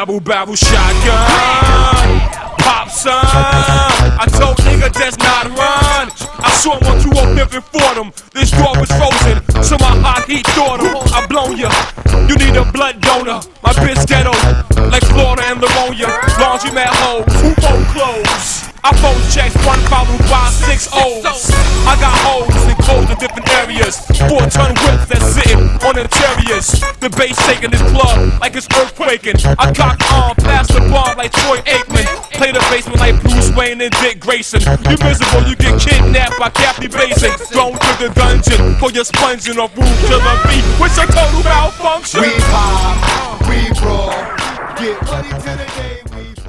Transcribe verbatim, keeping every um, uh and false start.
Double barrel shotgun, pop son. I told nigga that's not run. I saw him on two oh fifth and Fordham. This door was frozen, so my hot heat thought him. I blown ya. You need a blood donor. My bitch ghetto, like Florida and Livonia. Laundromat hoes, who fold clothes. I fold checks, one followed by six O's. I got holes and clothes in different areas. Four ton whips that's sitting on interiors. The bass shaking this club like it's earthquaking. I cock on, pass the bomb like Troy Aikman. Play the basement like Bruce Wayne and Dick Grayson. You miserable, you get kidnapped by Kathy Basin. Thrown to the dungeon for your sponging of Roof Killer B. What's your total malfunction? We pop, we brawl, get money to the game, we